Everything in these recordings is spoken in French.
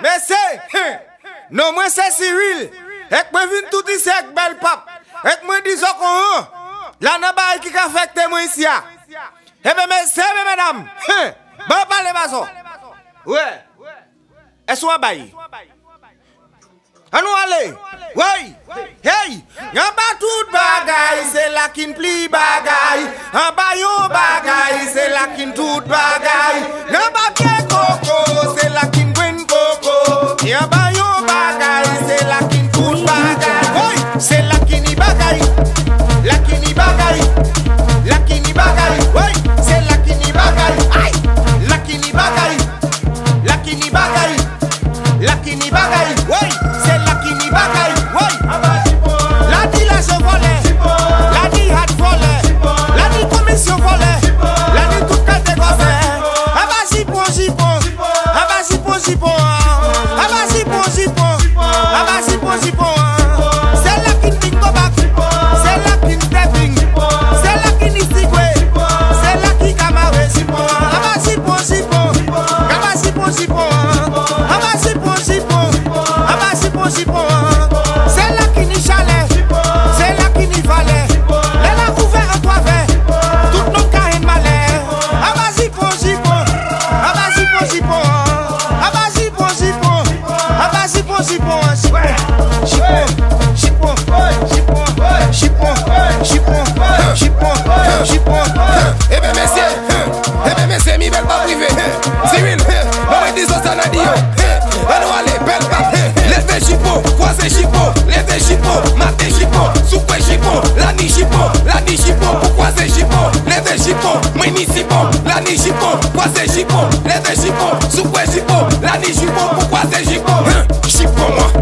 Mais c'est, non, moi c'est Cyril. Et moi vin tout ici avec bel pape. Et moi dis qu'on la naba qui a affecté moi ici. Eh bien, messieurs, mesdames, bon parlez pas ça. Ouais. Est-ce qu'on va y? On nous aller. Oui. Hey, y'a pas tout bagaille, c'est là qui ne plie bagaille. En bas yon bagaille, c'est là qui ne tout bagaille. Y'a pas pied coco, c'est là qui ne brune coco. Y'a pas yon bagaille, c'est là qui ne tout bagaille. Oui, c'est là qui n'y bagaille. Là qui n'y bagaille. Là qui n'y bagaille. Oui, c'est là qui n'y bagaille. Aïe, là qui n'y bagaille. Là qui n'y bagaille. Là qui n'y bagaille. Oui, c'est là qui n'y bagaille. Oui. La dit la se volait, la dit hat volait, la dit commission volait, la dit toute catégorie. Ah bah si bon, ah bah si bon, ah bah si bon, ah bah si bon. C'est là qui ne go back, c'est là qui ne stepping, c'est là qui ne sigoué, c'est là qui camarade. Ah bah si bon, ah bah si bon, ah bah si bon, ah bah si bon. C'est là qui n'y chalet. C'est là qui n'y valait. Les là couverts en toit vert. Tout nos cas est malais. Ah bah si bon. Ah bah si bon. Ah bah si bon. Ah bah si bon. Eh bien messieurs, mi belle pas privé. Cyril, maman dis ça n'a dit yo. On aller belle pas. Levez chipot, croisez chipot, levez chipot, maté chipot, soupe chipot, la ni chipot, pourquoi c'est chipot, levez chipot, mini chipot, la ni chipot, croisez chipot, levez chipot, soupe chipot, la ni chipot, pourquoi c'est chipot, chipot moi,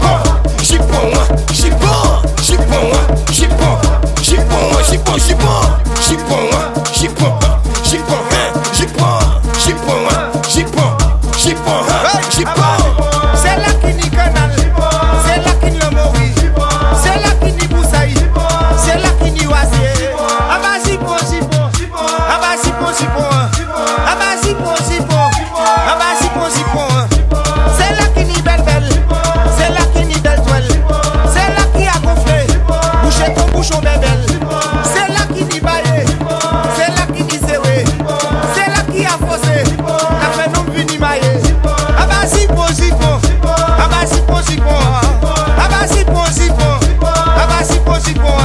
C'est là qui n'y canal, c'est là qui n'y le mori, c'est là qui n'y boussaï, c'est là qui n'y oisier. Ah bah si bon, ah bah si bon, ah bah si bon, ah bah si bon. C'est là qui n'y belle, c'est là qui n'y belle toile, c'est là qui a gonflé, boucher ton bouchon belle. C'est là qui n'y baillé, c'est là qui n'y serré, c'est là qui a faussé, a fait non plus ni maillé. Ah bah si bon, ah bah si bon, ah bah si bon, ah bah si bon,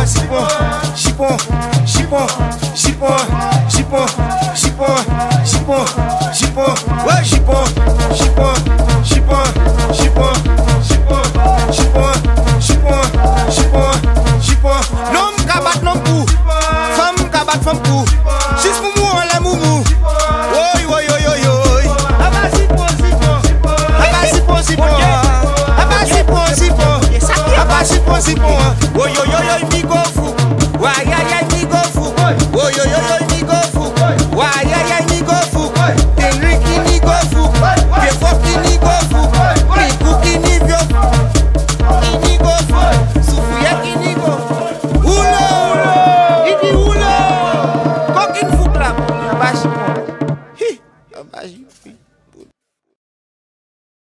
ouais l'homme kabat l'homme pou, femme kabat femme pou, juste moumou en la moumou. Oi. Ah bah si bon, ah bah si bon, ah bah si bon, ah bah si bon, oi, mi go fou, ouais.